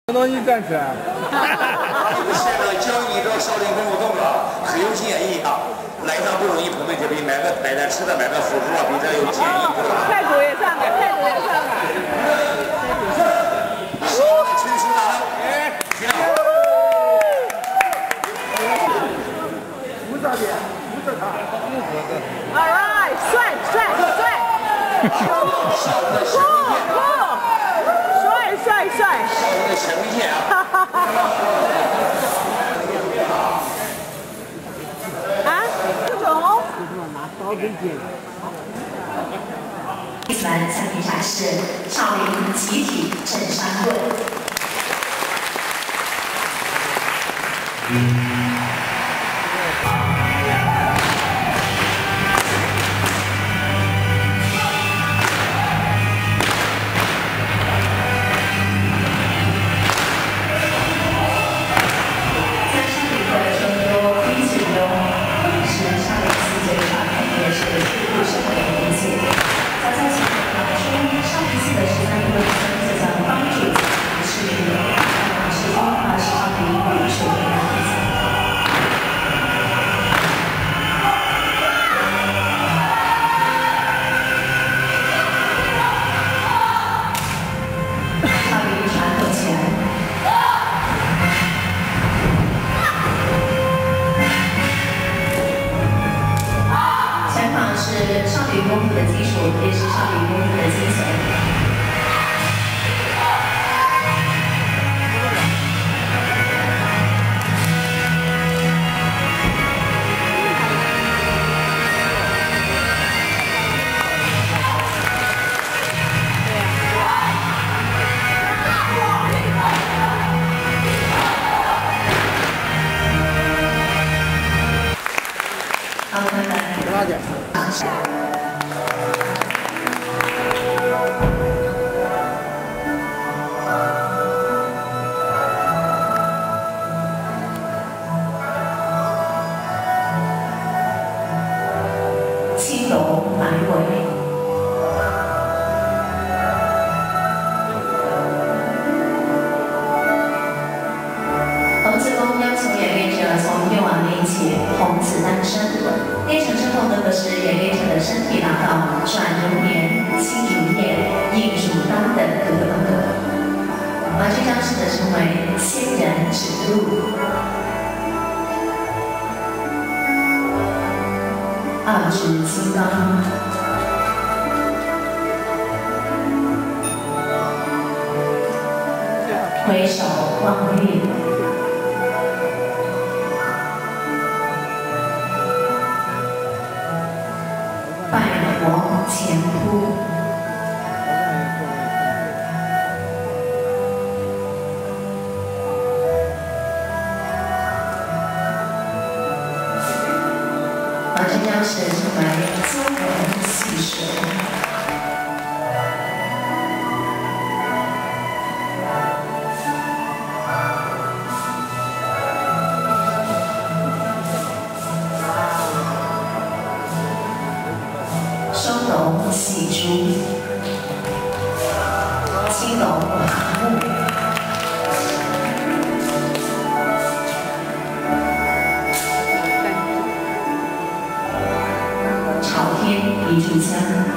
等到你站起来。 现在讲一个少林功夫动啊，很有建议啊。来趟不容易，朋友就比买点吃的，买点辅助啊，比这有建议。 态度也上来，态度也上来。 成熟了，行。 扶着点，扶着他，扶着。 All right， 帅。帅。 少林的前卫线啊。 这种。 拿刀跟剪。 一起来参与一下是少林集体镇山棍。是少林功夫的基础，也是少林功夫的精髓。好，我们来拉点。 青龙埋尾，童子功要求演练者从越往练起童子诞生，练成之后呢，则是演练者的身体达到转如棉、轻如燕、硬如刀的各个风格，而这招式的称为仙人指路。二指金刚，回首望月，拜火前扑，把这招式称为周文戏水。收斗戏珠，青龙爬木，朝天一炷香。